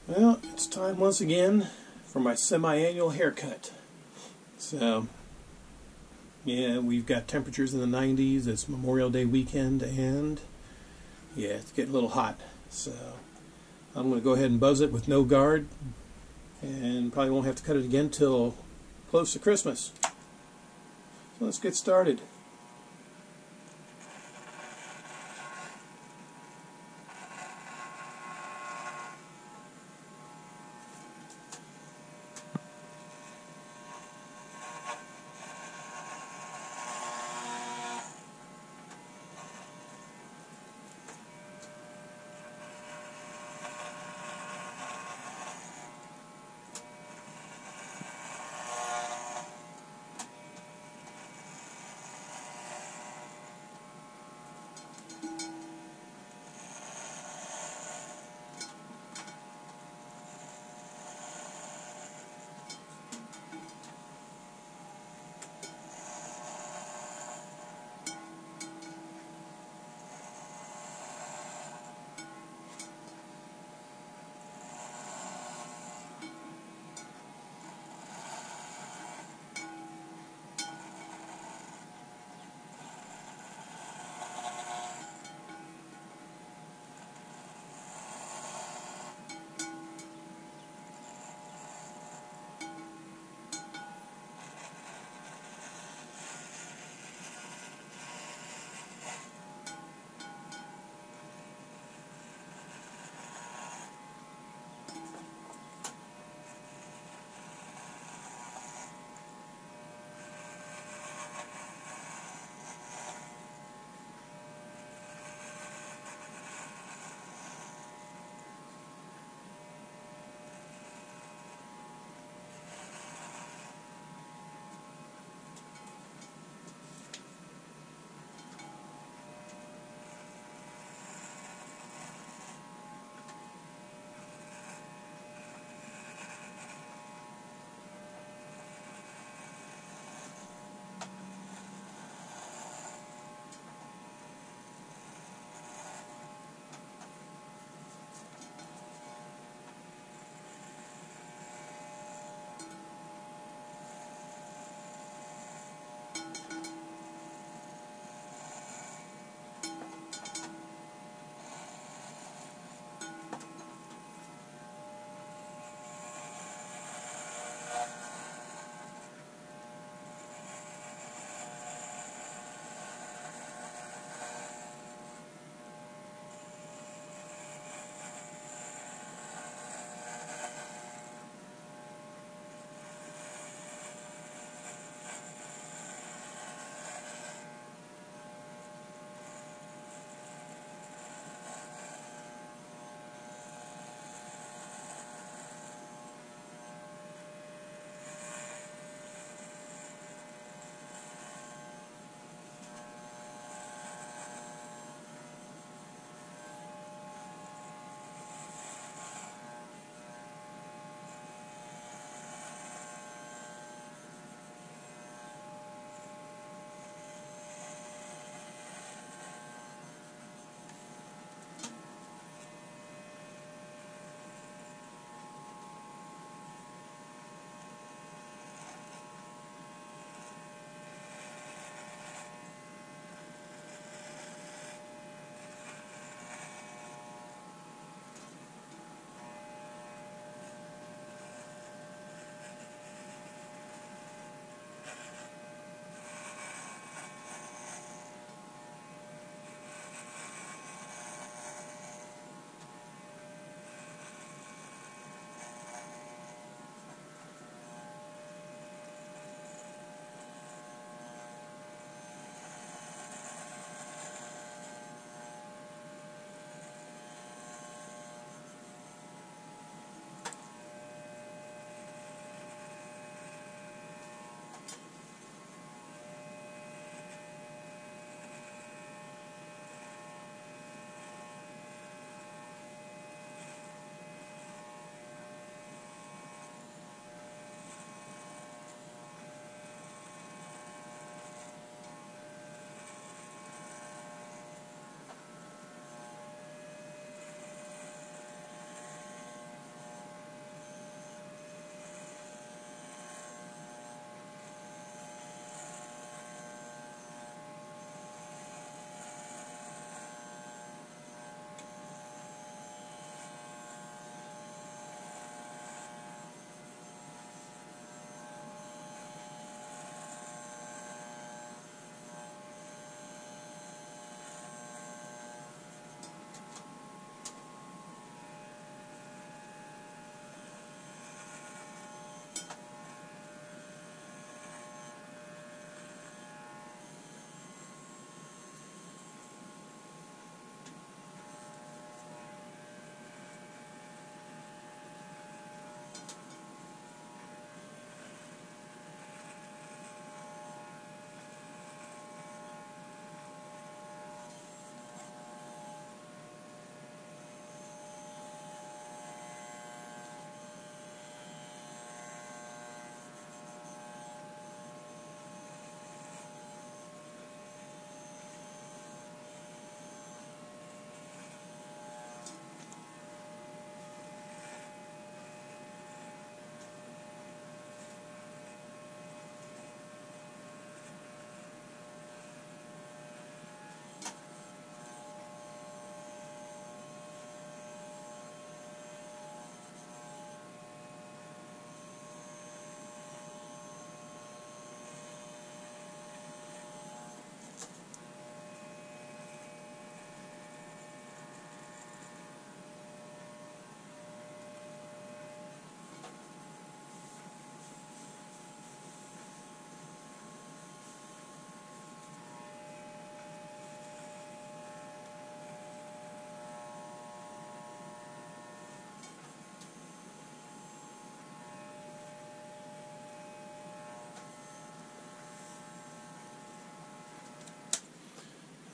Well, it's time once again for my semi-annual haircut. So, yeah, we've got temperatures in the 90s. It's Memorial Day weekend, and yeah, it's getting a little hot. So, I'm going to go ahead and buzz it with no guard, and probably won't have to cut it again till close to Christmas. So let's get started.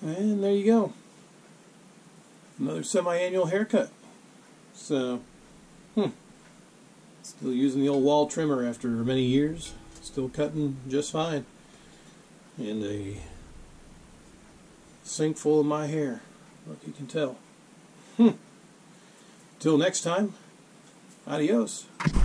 And there you go. Another semi-annual haircut. So, still using the old wall trimmer after many years. Still cutting just fine. And a sink full of my hair, like you can tell. Till next time, adios.